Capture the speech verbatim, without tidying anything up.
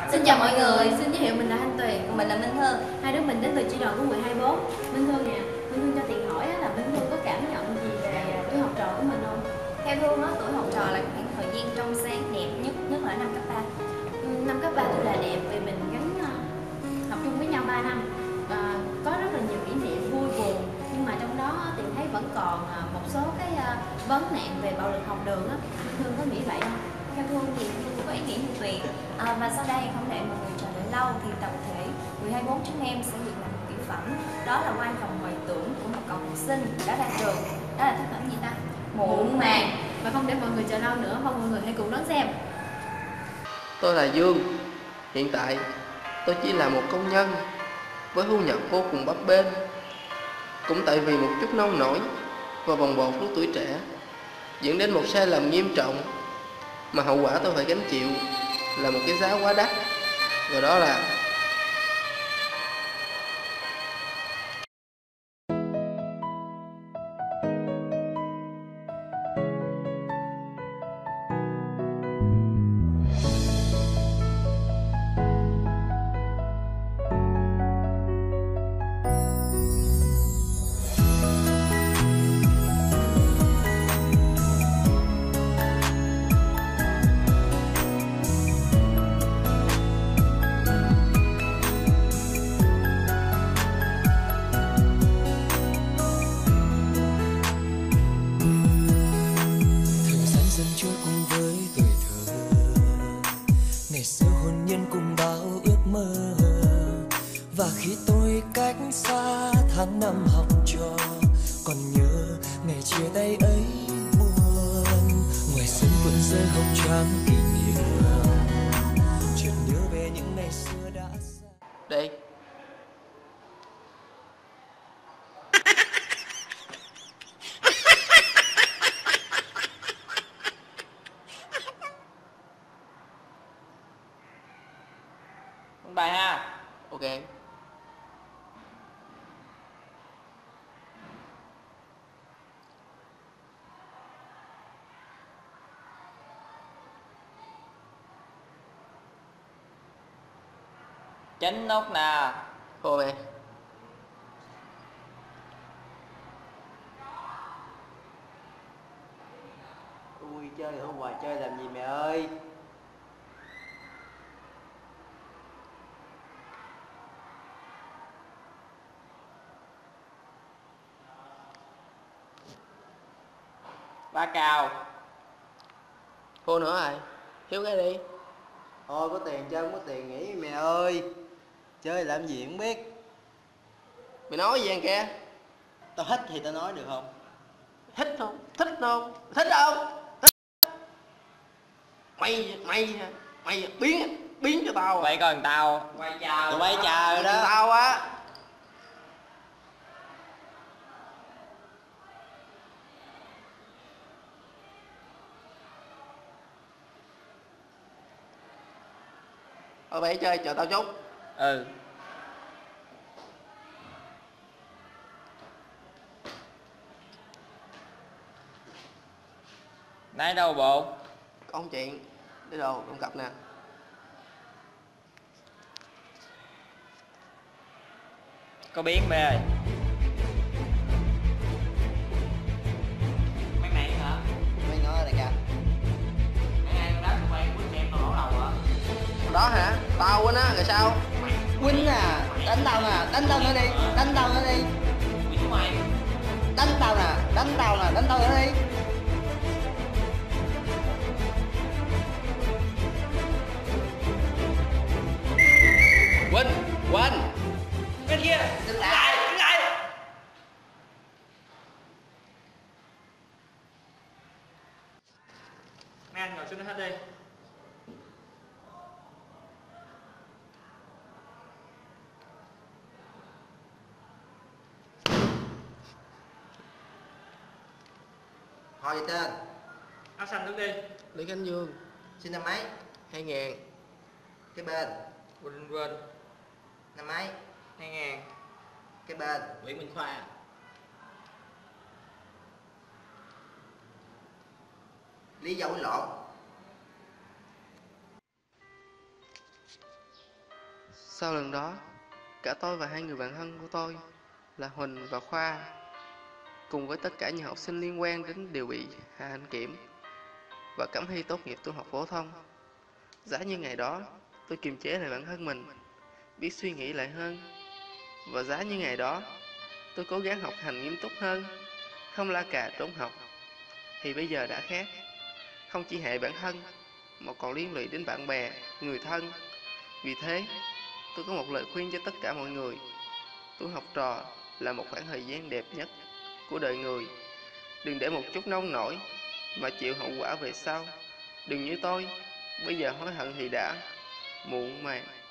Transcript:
Xin chào mọi người, xin giới thiệu mình là Thanh Tuyền. Còn mình là Minh Hương. Hai đứa mình đến từ chi đoàn của mười hai bốn. Minh Hương nè, Minh Hương cho Tiền hỏi là Minh Hương có cảm nhận gì về tuổi học trò của mình không? Theo Hương á, tuổi học trò là khoảng thời gian trong sáng đẹp nhất, nhất là năm cấp ba. Năm cấp ba tôi là đẹp vì mình gắn uh, học chung với nhau ba năm. Uh, có rất là nhiều kỷ niệm vui buồn, nhưng mà trong đó Tiền thấy vẫn còn uh, một số cái uh, vấn nạn về bạo lực học đường á. Minh Hương có nghĩ vậy không? Theo Hương thì Hương có ý nghĩ như Tuyền. À, và sau đây không để mọi người chờ đợi lâu thì tập thể mười hai bốn chúng em sẽ dựng làm một tiểu phẩm. Đó là quay vòng hồi tưởng của một cậu học sinh đã ra trường. Đó là tác phẩm gì ta? Muộn màng. Và không để mọi người chờ lâu nữa, mong mọi người hãy cùng đón xem. Tôi là Dương. Hiện tại tôi chỉ là một công nhân với thu nhập vô cùng bấp bênh. Cũng tại vì một chút nông nổi và bồng bột lúc tuổi trẻ dẫn đến một sai lầm nghiêm trọng mà hậu quả tôi phải gánh chịu là một cái giá quá đắt, và đó là và khi tôi cách xa tháng năm học trò, còn nhớ ngày chia tay ấy buồn. Ngoài sân vẫn rơi hồng trắng kỷ niệm, chợt nhớ về những ngày xưa đã xa. đây bài ha. ok. Chánh nốt nè. Thôi mẹ. Ui, chơi ở ngoài chơi làm gì mẹ ơi. Ba cào. Cô nữa rồi, thiếu cái đi. Thôi có tiền chơi, không có tiền nghỉ mẹ ơi. Chơi làm gì không biết. Mày nói gì vậy kia? Tao thích thì tao nói được không? Thích không? Thích không? Thích không? Thích. Mày, mày, mày biến, biến cho tao. Vậy còn tao. Quay chờ. Tụi bay chờ rồi đó. Tao á. Thôi mày chơi, chờ tao chút. Ừ. Nãy đâu bộ? Có không chuyện. Đi đồ, đụng cặp nè. Có biến bê ơi. Mấy mày hả? Mấy nó ở đây kìa. Mấy ai đá tụi bay quýnh em tao lỗ đầu hả? Đó hả? Tao quên á, rồi sao? Quýnh à, đánh tao nè, đánh tao nữa đi, đánh tao nữa đi. Quýnh mày. Đánh tao nè, đánh tao nè, đánh tao nữa đi. Quên, quên. Bên kia, dừng lại, dừng lại. Mấy anh ngồi xuống hết đi. Họ gì tên? Áo xanh đứng đi. Lý Khánh Dương. Sinh năm mấy? Hai ngàn. Cái bên? Quỳnh Quỳnh. Năm mấy? Hai ngàn. Cái bên? Nguyễn Minh Khoa. Lý do quýnh lộn? Sau lần đó, cả tôi và hai người bạn thân của tôi là Huỳnh và Khoa cùng với tất cả những học sinh liên quan đến đều bị hạ hạnh kiểm và cấm thi tốt nghiệp trung học phổ thông. Giá như ngày đó tôi kiềm chế lại bản thân mình, biết suy nghĩ lại hơn, và giá như ngày đó tôi cố gắng học hành nghiêm túc hơn, không la cà trốn học, thì bây giờ đã khác. Không chỉ hại bản thân mà còn liên lụy đến bạn bè, người thân. Vì thế tôi có một lời khuyên cho tất cả mọi người: tuổi học trò là một khoảng thời gian đẹp nhất của đời người. Đừng để một chút nông nổi mà chịu hậu quả về sau. Đừng như tôi, bây giờ hối hận thì đã muộn màng.